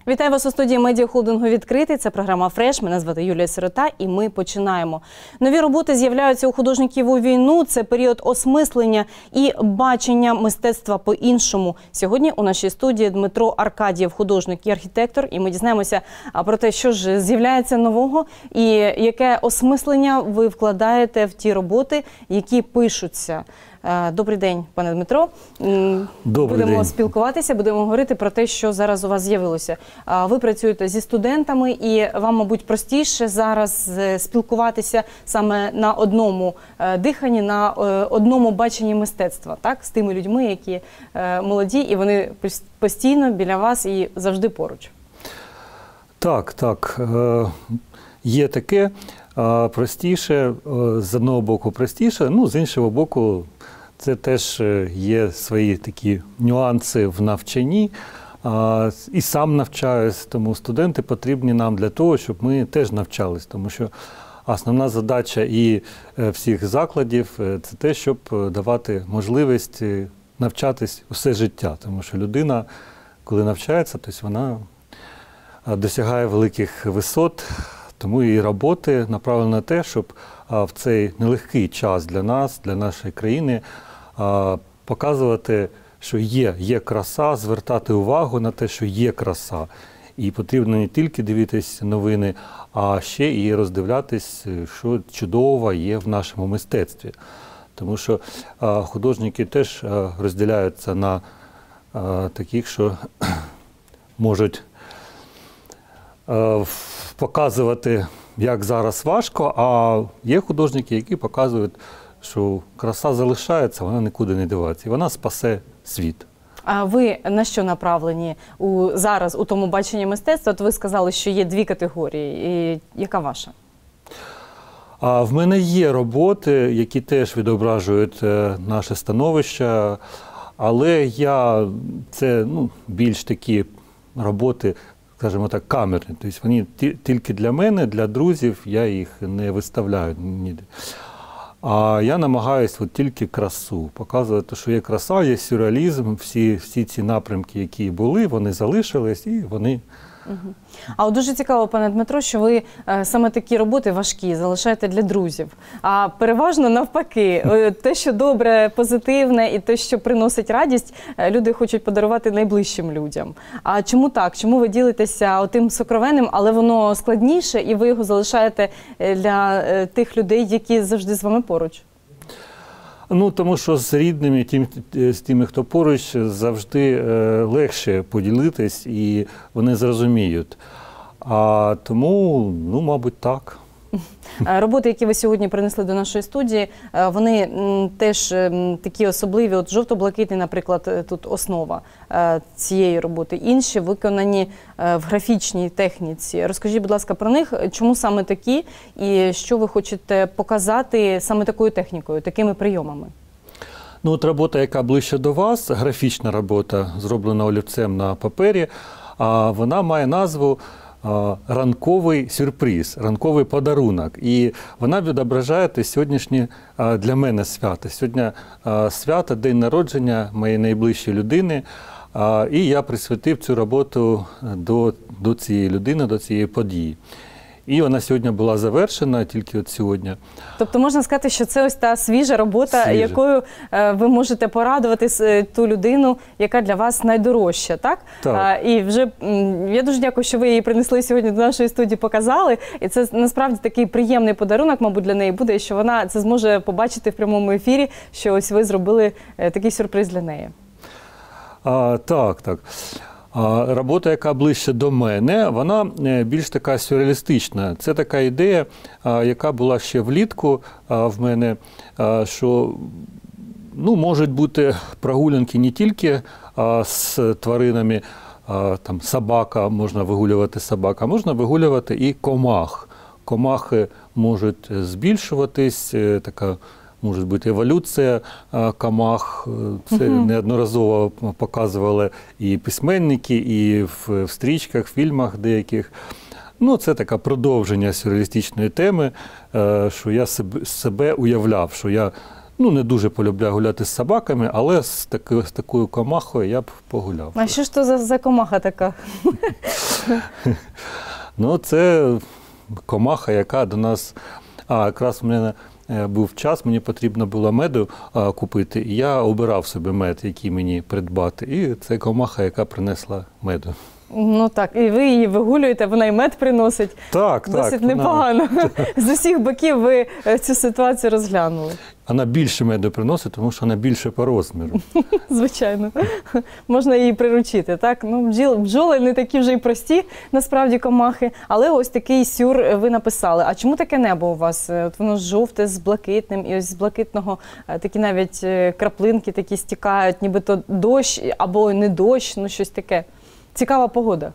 Вітаю вас у студії медіахолдингу «Відкритий». Це програма «Фреш». Мене звати Юлія Сирота і ми починаємо. Нові роботи з'являються у художників у війну. Це період осмислення і бачення мистецтва по-іншому. Сьогодні у нашій студії Дмитро Аркадієв, художник і архітектор. І ми дізнаємося про те, що ж з'являється нового і яке осмислення ви вкладаєте в ті роботи, які пишуться. Добрий день, пане Дмитро. Будемо спілкуватися, будемо говорити про те, що зараз у вас з'явилося. Ви працюєте зі студентами і вам, мабуть, простіше зараз спілкуватися саме на одному диханні, на одному баченні мистецтва, так? З тими людьми, які молоді, і вони постійно біля вас і завжди поруч. Так. Є таке. Простіше, з одного боку простіше, з іншого боку це теж є свої такі нюанси в навчанні. І сам навчаюсь, тому студенти потрібні нам для того, щоб ми теж навчались. Тому що основна задача і всіх закладів – це те, щоб давати можливість навчатись усе життя. Тому що людина, коли навчається, то вона досягає великих висот. Тому і роботи направлені на те, щоб в цей нелегкий час для нас, для нашої країни, показувати, що є краса, звертати увагу на те, що є краса. І потрібно не тільки дивитись новини, а ще і роздивлятись, що чудово є в нашому мистецтві. Тому що художники теж розділяються на таких, що можуть показувати, як зараз важко, а є художники, які показують, що краса залишається, вона нікуди не дівається, і вона спасе світ. А ви на що направлені зараз у тому баченні мистецтва? От ви сказали, що є дві категорії. І яка ваша? В мене є роботи, які теж відображують наше становище, але це більш такі роботи, скажімо так, камерні. Тобто вони тільки для мене, для друзів, я їх не виставляю ніде. А я намагаюся тільки красу, показувати, що є краса, є сюрреалізм, всі ці напрямки, які були, вони залишились і вони... А от дуже цікаво, пане Дмитро, що ви саме такі роботи важкі залишаєте для друзів. А переважно навпаки, те, що добре, позитивне і те, що приносить радість, люди хочуть подарувати найближчим людям. А чому так? Чому ви ділитеся тим сокровенним, але воно складніше, і ви його залишаєте для тих людей, які завжди з вами поруч? Тому що з рідними, з тими, хто поруч, завжди легше поділитись, і вони зрозуміють. А тому, мабуть, так. Роботи, які ви сьогодні принесли до нашої студії, вони теж такі особливі. От жовто-блакитний, наприклад, тут основа цієї роботи. Інші виконані в графічній техніці. Розкажіть, будь ласка, про них. Чому саме такі і що ви хочете показати саме такою технікою, такими прийомами? От робота, яка ближче до вас, графічна робота, зроблена олівцем на папері, вона має назву «Ранковий сюрприз», «Ранковий подарунок». І вона відображає сьогоднішнє для мене свято. Сьогодні свято, день народження моєї найближчої людини. І я присвятив цю роботу до цієї людини, до цієї події. І вона сьогодні була завершена, тільки от сьогодні. Тобто можна сказати, що це ось та свіжа робота, якою ви можете порадувати ту людину, яка для вас найдорожча, так? Так. І вже я дуже дякую, що ви її принесли сьогодні до нашої студії, показали. І це насправді такий приємний подарунок, мабуть, для неї буде, що вона це зможе побачити в прямому ефірі, що ось ви зробили такий сюрприз для неї. Так. Робота, яка ближче до мене, вона більш така сюрреалістична. Це така ідея, яка була ще влітку в мене, що можуть бути прогулянки не тільки з тваринами, там собака, можна вигулювати собака, можна вигулювати і комах. Комахи можуть збільшуватись, така може бути еволюція комах. Це неодноразово показували і письменники, і в стрічках, фільмах деяких. Це таке продовження сюрреалістичної теми, що я себе уявляв, що я Ну, не дуже полюбляю гуляти з собаками, але з такою комахою я б погуляв. А що ж то за комаха така? Ну, це комаха, яка до нас... якраз у мене був час, мені потрібно було меду купити, і я обирав собі мед, який мені придбати. І це комаха, яка принесла меду. Ну так, і ви її вигулюєте, вона і мед приносить. Так, досить непогано. З усіх боків ви цю ситуацію розглянули. Вона більше меду приносить, тому що вона більше по розміру. Звичайно. Можна її приручити, так? Ну, бджоли не такі вже й прості, насправді, комахи. Але ось такий сюр ви написали. А чому таке небо у вас? От воно жовте з блакитним, і ось з блакитного такі навіть краплинки такі стікають, нібито дощ або не дощ, ну щось таке. Цікава погода.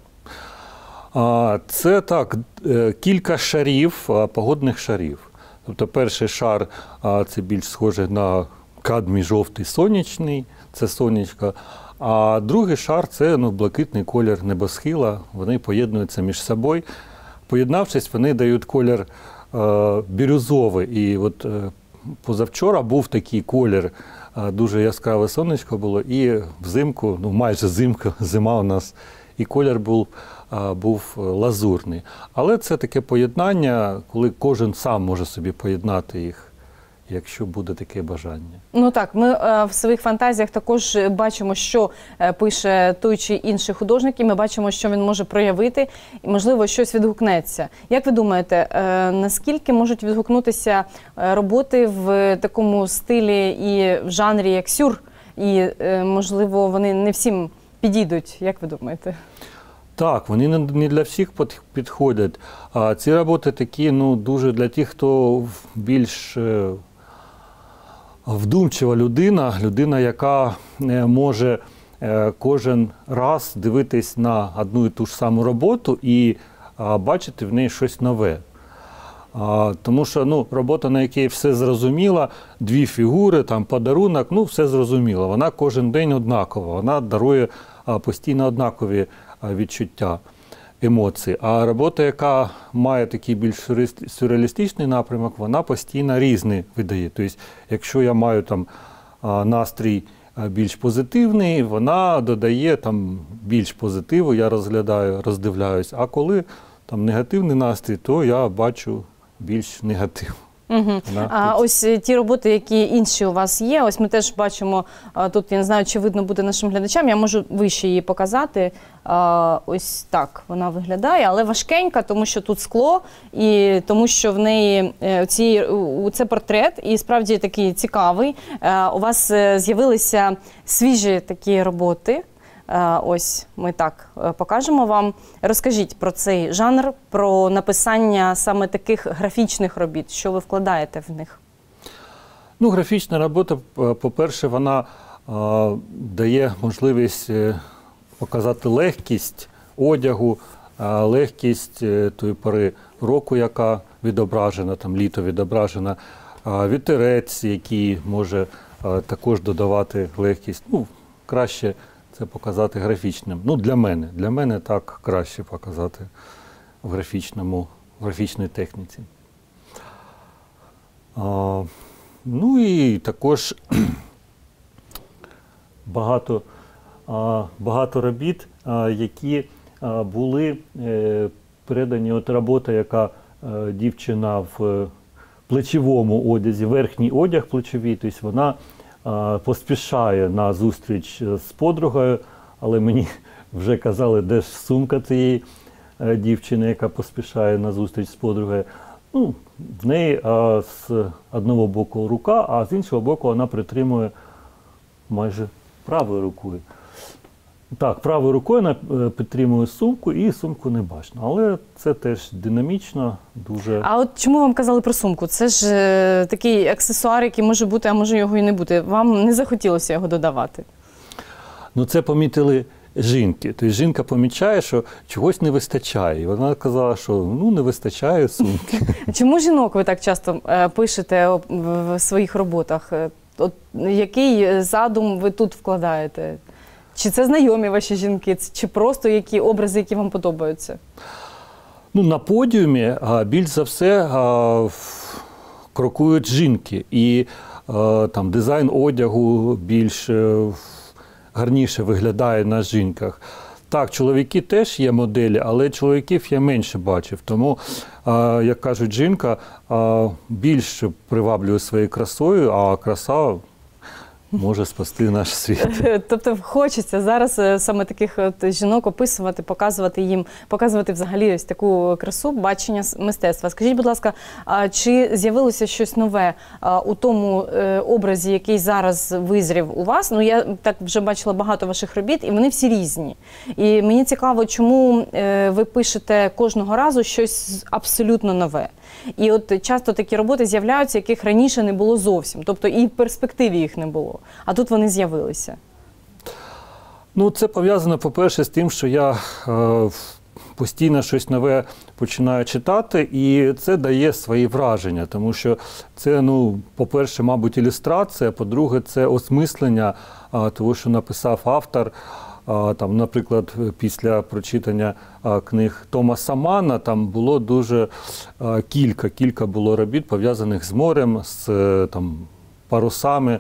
Це так, кілька шарів, погодних шарів. Тобто перший шар – це більш схоже на кадмій жовтий сонячний, це сонечко. А другий шар – це блакитний колір небосхила, вони поєднуються між собою. Поєднавшись, вони дають колір бірюзовий. І от позавчора був такий колір, дуже яскраве сонечко було, і взимку, майже зима у нас, і колір був лазурний. Але це таке поєднання, коли кожен сам може собі поєднати їх, якщо буде таке бажання. Ну так, ми в своїх фантазіях також бачимо, що пише той чи інший художник, і ми бачимо, що він може проявити, і, можливо, щось відгукнеться. Як ви думаєте, наскільки можуть відгукнутися роботи в такому стилі і в жанрі, як сюр, і, можливо, вони не всім підійдуть, як ви думаєте? Так, вони не для всіх підходять. Ці роботи такі, дуже для тих, хто більш вдумчива людина, яка може кожен раз дивитись на одну і ту ж саму роботу і бачити в неї щось нове. Тому що робота, на якій все зрозуміло, дві фігури, подарунок, все зрозуміло. Вона кожен день однакова, вона дарує постійно однакові відчуття, емоції. А робота, яка має такий більш сюрреалістичний напрямок, вона постійно різний видає. Тобто, якщо я маю настрій більш позитивний, вона додає більш позитиву, я роздивляюсь. А коли негативний настрій, то я бачу більш негатив. Угу. А ось ті роботи, які інші у вас є, ось ми теж бачимо, тут, я не знаю, чи видно буде нашим глядачам, я можу вище її показати. Ось так вона виглядає, але важкенька, тому що тут скло, і тому що в неї це портрет, і справді такий цікавий. У вас з'явилися свіжі такі роботи. Ось ми так покажемо вам. Розкажіть про цей жанр, про написання саме таких графічних робіт. Що ви вкладаєте в них? Графічна робота, по-перше, вона дає можливість показати легкість одягу, легкість тої пори року, яка відображена, літо відображена, вітерець, який може також додавати легкість. Краще це показати графічним. Для мене так краще показати в графічній техніці. І також багато робіт, які були передані. От робота, яка дівчина в плечовому одязі, верхній одяг плечовий, тобто вона поспішає на зустріч з подругою, але мені вже казали, де ж сумка цієї дівчини, яка поспішає на зустріч з подругою. В неї з одного боку рука, а з іншого боку вона притримує майже правою рукою. Так, правою рукою вона підтримує сумку, і сумку не бачно. Але це теж динамічно, дуже... А от чому вам казали про сумку? Це ж такий аксесуар, який може бути, а може його і не бути. Вам не захотілося його додавати? Це помітили жінки. Тобто жінка помічає, що чогось не вистачає. І вона казала, що не вистачає сумки. Чому жінок ви так часто пишете в своїх роботах? От який задум ви тут вкладаєте? Чи це знайомі ваші жінки, чи просто які образи, які вам подобаються? На подіумі більш за все крокують жінки. І там, дизайн одягу більш гарніше виглядає на жінках. Так, чоловіки теж є моделі, але чоловіків я менше бачив. Тому, як кажуть, жінка більш приваблює своєю красою, а краса може спасти наш світ. Тобто хочеться зараз саме таких жінок описувати, показувати їм, показувати взагалі ось таку красу, бачення мистецтва. Скажіть, будь ласка, чи з'явилося щось нове у тому образі, який зараз визрів у вас? Ну, я так вже бачила багато ваших робіт, і вони всі різні. І мені цікаво, чому ви пишете кожного разу щось абсолютно нове. І от часто такі роботи з'являються, яких раніше не було зовсім. Тобто і в перспективі їх не було. А тут вони з'явилися. Ну, це пов'язано, по-перше, з тим, що я постійно щось нове починаю читати, і це дає свої враження. Тому що це, ну, по-перше, мабуть, ілюстрація, по-друге, це осмислення того, що написав автор. Там, наприклад, після прочитання книг Томаса Манна там було дуже кілька було робіт, пов'язаних з морем, з там, парусами.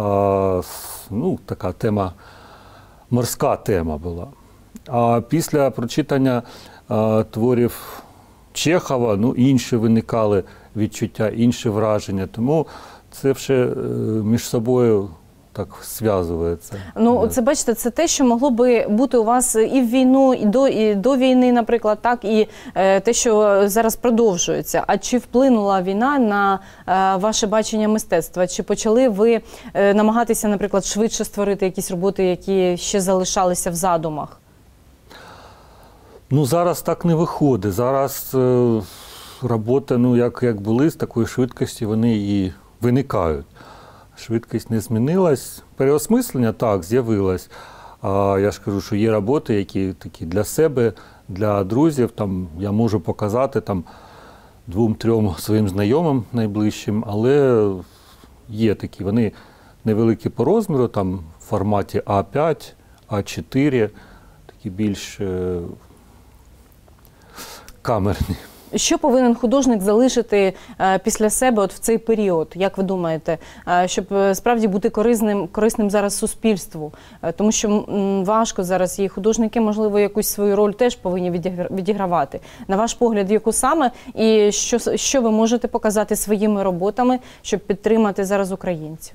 Ну, така тема, морська тема була. А після прочитання творів Чехова, ну, інші виникали відчуття, інші враження. Тому це все між собою так зв'язується. Ну, це, бачите, це те, що могло би бути у вас і в війну, і до війни, наприклад, так, і те, що зараз продовжується. А чи вплинула війна на ваше бачення мистецтва? Чи почали ви намагатися, наприклад, швидше створити якісь роботи, які ще залишалися в задумах? Ну, зараз так не виходить. Зараз роботи, ну, як були, з такої швидкості вони і виникають. Швидкість не змінилась. Переосмислення, так, з'явилось. Я ж кажу, що є роботи, які такі для себе, для друзів. Там, я можу показати там, 2-3 своїм знайомим найближчим, але є такі, вони невеликі по розміру, там, в форматі А5, А4, такі більш камерні. Що повинен художник залишити після себе от в цей період, як ви думаєте, щоб справді бути корисним зараз суспільству? Тому що важко зараз, і художники, можливо, якусь свою роль теж повинні відігравати. На ваш погляд, яку саме? І що ви можете показати своїми роботами, щоб підтримати зараз українців?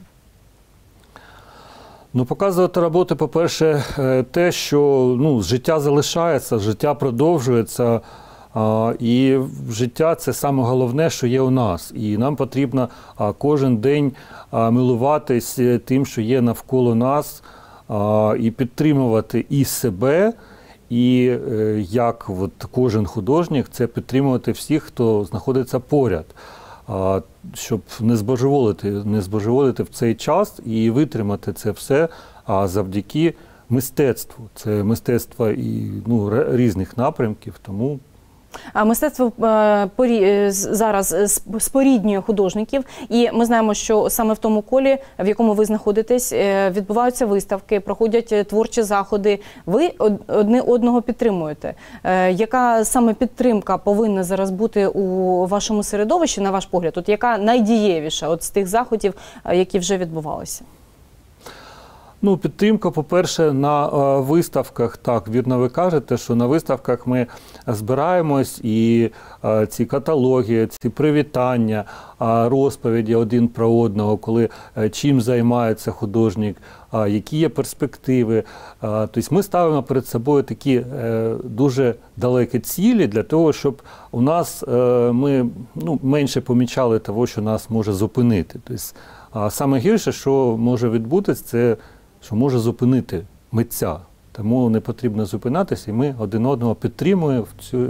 Ну, показувати роботи, по-перше, те, що, ну, життя залишається, життя продовжується. І життя – це саме головне, що є у нас. І нам потрібно кожен день милуватись тим, що є навколо нас, і підтримувати і себе, і як от кожен художник, це підтримувати всіх, хто знаходиться поряд, щоб не збожеволити в цей час і витримати це все завдяки мистецтву. Це мистецтво і, ну, різних напрямків, тому... А мистецтво зараз споріднює художників, і ми знаємо, що саме в тому колі, в якому ви знаходитесь, відбуваються виставки, проходять творчі заходи. Ви одне одного підтримуєте. Яка саме підтримка повинна зараз бути у вашому середовищі, на ваш погляд? От яка найдієвіша от з тих заходів, які вже відбувалися? Ну, підтримка, по-перше, на виставках, так, вірно ви кажете, що на виставках ми збираємось і ці каталоги, ці привітання, розповіді один про одного, коли чим займається художник, які є перспективи. Тобто ми ставимо перед собою такі дуже далекі цілі для того, щоб у нас ми, ну, менше помічали того, що нас може зупинити. Тобто, саме гірше, що може відбутися, це що може зупинити митця. Тому не потрібно зупинатися, і ми один одного підтримуємо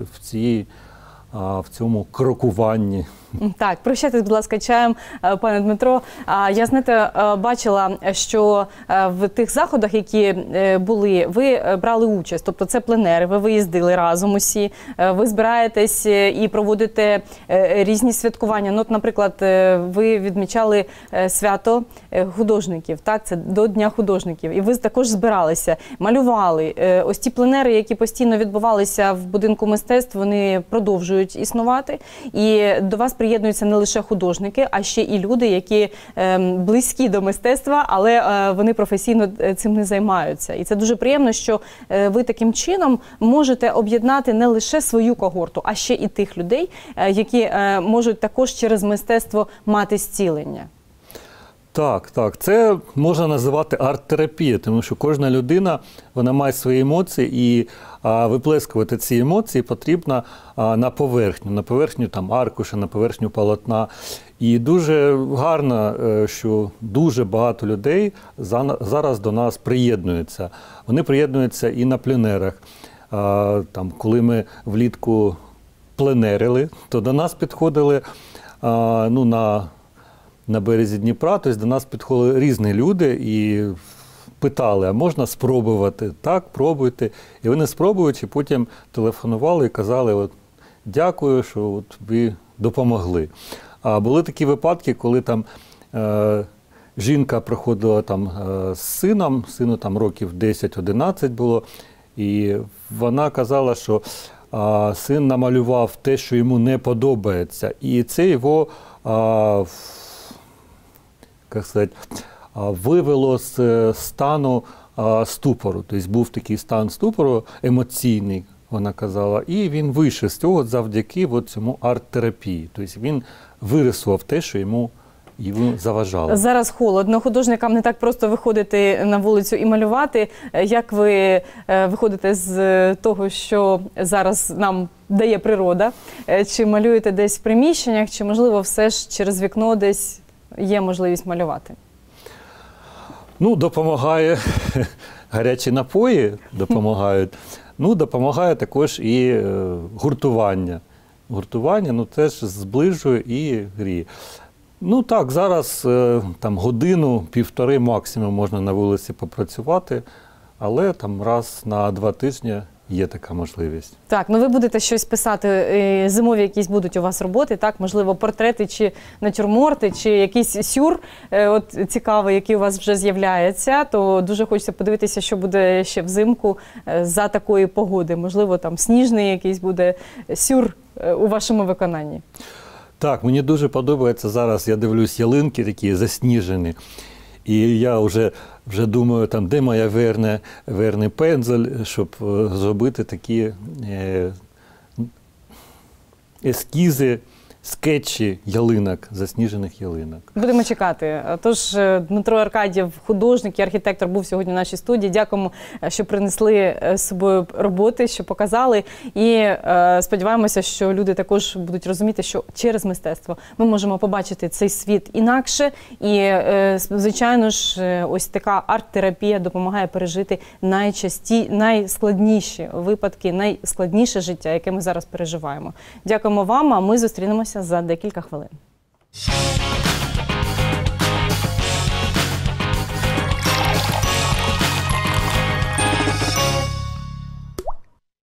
в цьому крокуванні. Так, прощайтесь, будь ласка, чаєм, пане Дмитро. Я, знаєте, бачила, що в тих заходах, які були, ви брали участь. Тобто це пленери, ви виїздили разом усі, ви збираєтесь і проводите різні святкування. Ну, от, наприклад, ви відмічали свято художників, так, це до Дня художників. І ви також збиралися, малювали. Ось ті пленери, які постійно відбувалися в будинку мистецтв, вони продовжують існувати. І до вас приєднуються не лише художники, а ще і люди, які близькі до мистецтва, але вони професійно цим не займаються. І це дуже приємно, що ви таким чином можете об'єднати не лише свою когорту, а ще і тих людей, які можуть також через мистецтво мати зцілення. Так, так. Це можна називати арт-терапія, тому що кожна людина, вона має свої емоції, і виплескувати ці емоції потрібно на поверхню там аркуша, на поверхню полотна. І дуже гарно, що дуже багато людей зараз до нас приєднуються. Вони приєднуються і на пленерах. Там, коли ми влітку пленерили, то до нас підходили на березі Дніпра, тобто до нас підходили різні люди і питали, а можна спробувати? Так, пробуйте. І вони спробують, і потім телефонували і казали, от, дякую, що от ви допомогли. А були такі випадки, коли там жінка приходила там з сину там років 10-11 було, і вона казала, що син намалював те, що йому не подобається, і це його вивело з стану ступору. Тобто був такий стан ступору емоційний, вона казала, і він вийшов з цього завдяки цьому арт-терапії. Тобто він вирисував те, що йому заважало. Зараз холодно, художникам не так просто виходити на вулицю і малювати. Як ви виходите з того, що зараз нам дає природа? Чи малюєте десь в приміщеннях, чи, можливо, все ж через вікно десь є можливість малювати? Ну, допомагає гарячі напої, допомагають. Ну, допомагає також і гуртування. Гуртування, теж зближує і гріє. Ну так, зараз там годину-півтори максимум можна на вулиці попрацювати, але там раз на 2 тижні є така можливість. Так, ви будете щось писати, зимові якісь будуть у вас роботи, так? Можливо, портрети чи натюрморти, чи якийсь сюр цікавий, який у вас вже з'являється, то дуже хочеться подивитися, що буде ще взимку за такої погоди. Можливо, там сніжний якийсь буде сюр у вашому виконанні. Так, мені дуже подобається зараз, я дивлюсь, ялинки такі засніжені. І я вже думаю, там, де моя верний пензель, щоб зробити такі ескізи, скетчі ялинок, засніжених ялинок. Будемо чекати. Тож Дмитро Аркадєв, художник і архітектор, був сьогодні в нашій студії. Дякуємо, що принесли з собою роботи, що показали. І сподіваємося, що люди також будуть розуміти, що через мистецтво ми можемо побачити цей світ інакше. І, звичайно ж, ось така арт-терапія допомагає пережити найскладніші випадки, найскладніше життя, яке ми зараз переживаємо. Дякуємо вам, а ми зустрінемося за декілька хвилин.